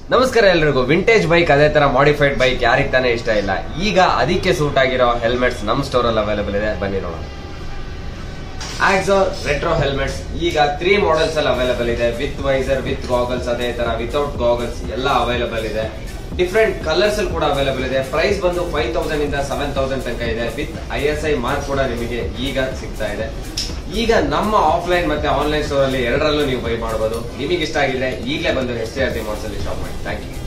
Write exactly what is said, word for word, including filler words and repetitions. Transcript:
ನಮಸ್ಕಾರ ಎಲ್ರಿಗೂ. Vintage bike ಅದೇ ತರ ಮಾಡಿಫೈಡ್ ಬೈಕ್ ಯಾರಿಗೆ ತಾನೇ ಇಷ್ಟ ಇಲ್ಲ. ಈಗ ಅದಕ್ಕೆ ಸೂಟ್ ಆಗಿರೋ ಹೆಲ್ಮೆಟ್ಸ್ ನಮ್ ಸ್ಟೋರ್ ಅಲ್ಲಿ ಅವೈಲೇಬಲ್ ಇದೆ, ಬನ್ನಿ ನೋಡೋಣ. ಆಕ್ಸರ್ ರೆಟ್ರೋ ಹೆಲ್ಮೆಟ್ಸ್ ಈಗ ತ್ರೀ ಮಾಡೆಲ್ಸ್ ಅಲ್ಲಿ ಅವೈಲೇಬಲ್ ಇದೆ. ವಿತ್ ವೈಸರ್, ವಿತ್ ಗಾಗಲ್ಸ್, ಅದೇ ತರ ವಿತೌಟ್ ಗಾಗಲ್ಸ್ ಎಲ್ಲ ಅವೈಲೇಬಲ್ ಇದೆ. ಡಿಫ್ರೆಂಟ್ ಕಲರ್ಸ್ ಅಲ್ಲಿ ಕೂಡ ಅವೈಲೇಬಲ್ ಇದೆ. ಪ್ರೈಸ್ ಬಂದು ಫೈವ್ ತೌಸಂಡ್ ಇಂದ ಸೆವೆನ್ ತೌಸಂಡ್ ತನಕ ಇದೆ. With I S I mark ಕೂಡ ನಿಮಗೆ ಈಗ ಸಿಗ್ತಾ ಇದೆ. ಈಗ ನಮ್ಮ ಆಫ್ಲೈನ್ ಮತ್ತೆ ಆನ್ಲೈನ್ ಸ್ಟೋರ್ ಅಲ್ಲಿ ಎರಡರಲ್ಲೂ ನೀವು ಬೈ ಮಾಡಬಹುದು. ನಿಮಗೆ ಇಷ್ಟ ಆಗಿದ್ರೆ ಈಗಲೇ ಬಂದು S T R T malls ಅಲ್ಲಿ ಶಾಪ್ ಮಾಡಿ. Thank you.